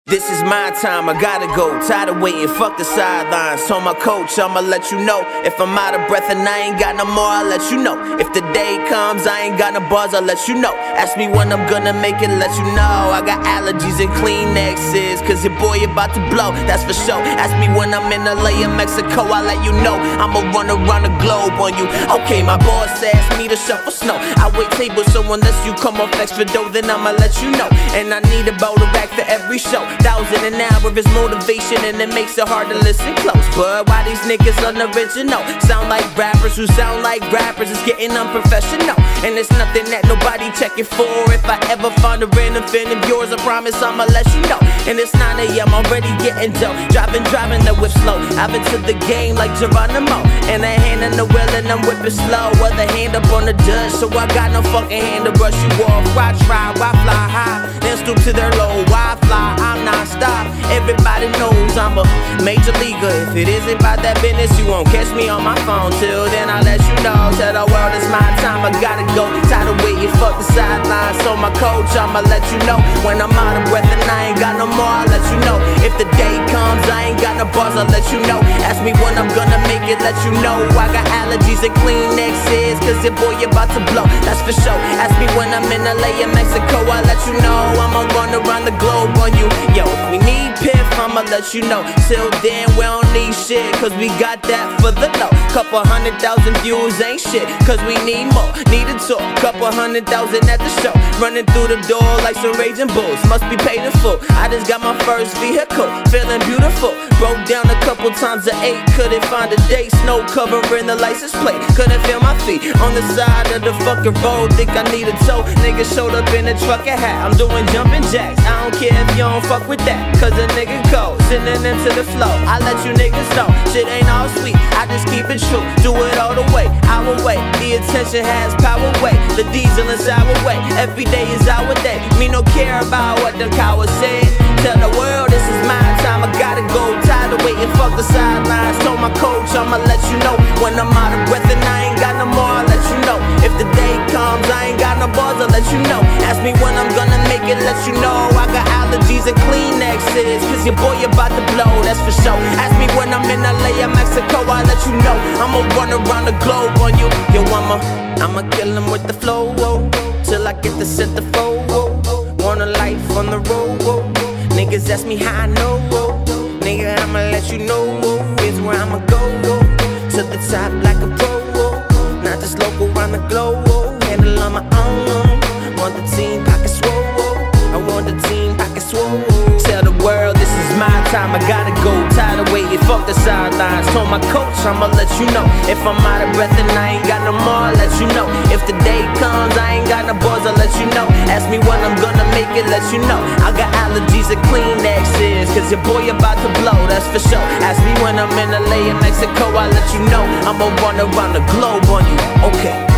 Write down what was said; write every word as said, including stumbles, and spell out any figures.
This is my time, I gotta go. Tired of waiting, fuck the sidelines. Told my coach, I'ma let you know. If I'm out of breath and I ain't got no more, I'll let you know. If the day comes, I ain't got no buzz, I'll let you know. Ask me when I'm gonna make it, let you know. I got allergies and Kleenexes, cause your boy about to blow, that's for sure. Ask me when I'm in L A or Mexico, I'll let you know. I'ma run around the globe on you. Okay, my boss asked me to shuffle snow. I wait tables, so unless you come off extra dough, then I'ma let you know. And I need a bowl of rack for every show. Thousand an hour is motivation and it makes it hard to listen close. But why these niggas unoriginal? Sound like rappers who sound like rappers. It's getting unprofessional, and it's nothing that nobody checking for. If I ever find a random fan of yours, I promise I'ma let you know. And it's nine A M already getting dope. Driving, driving the whip slow. I've been to the game like Geronimo, and a hand in the wheel and I'm whipping slow. Other hand up on the dust, so I got no fucking hand to brush you off. Why try, why fly high, then stoop to their low? Why fly, I'm not stop. Everybody knows I'm a major leaguer. If it isn't about that business, you won't catch me on my phone. Till then, I'll let you know. Tell the world it's my time, I gotta go. Tired of waiting, fuck the sidelines. So my coach, I'ma let you know. When I'm out of breath and I ain't got no more, I'll let you know. If the day comes, I ain't got no bars, I'll let you know. Ask me when I'm gonna make it, let you know. I got allergies and Kleenexes, cause your boy about to blow, that's for sure. Ask me when I'm in L A or Mexico, I'll let you know. I'ma run around the globe on you. Yo, if we need piff, I'ma let you know. Till then, we don't need shit, cause we got that for the low. Couple hundred thousand views ain't shit, cause we need more. Need a talk, couple hundred thousand at the show. Running through the door like some raging bulls, must be paid in full. I just got my first vehicle, feeling beautiful. Broke down a couple times a eight, couldn't find a date. Snow covering the license plate, couldn't feel my feet on the side of the fucking road. Think I need a tow, nigga showed up in a trucker hat. I'm doing jumping jacks, I don't care if you don't fuck with that, cause a nigga cold, sending them to the flow. I let you niggas know, shit ain't all sweet, I just keep it true. Do it all the way, our way. The attention has power way, the diesel is our way. Every day is our day, me no care about what the cowards say. Tell the world this is my time, I gotta go. Tired of waiting, fuck the sidelines. Told my coach, I'ma let you know. When I'm out of breath and I ain't got no more, I'll let you know. If the day comes, I ain't got no bars, I'll let you know. Ask me when I'm gonna make it, let you know. I got allergies and Kleenexes, cause your boy about to blow, that's for sure. Ask me when I'm in L A or Mexico, I'll let you know. I'ma run around the globe on you. Yo, I'ma, I'ma kill him with the flow, whoa, till I get the centerfold, whoa. Want a life on the road, whoa. Niggas ask me how I know, whoa. Nigga, I'ma let you know, whoa. Here's where I'ma go, whoa. To the top like a pro, whoa. Not just local, around the globe, whoa. Handle on my own. Want the team pocket swole, whoa. I want the team pocket swole. Tell the world this is my time, I gotta go. Tired of waiting, fuck the sidelines. Told my coach, I'ma let you know. If I'm out of breath and I ain't got no more, I'll let you know. If the day comes, I ain't got no bars, I'll let you know. Ask me when I'm gonna make it, let you know. I got allergies and Kleenexes, cause your boy about to blow, that's for sure. Ask me when I'm in L A or Mexico, I'll let you know. I'ma run around the globe on you, okay.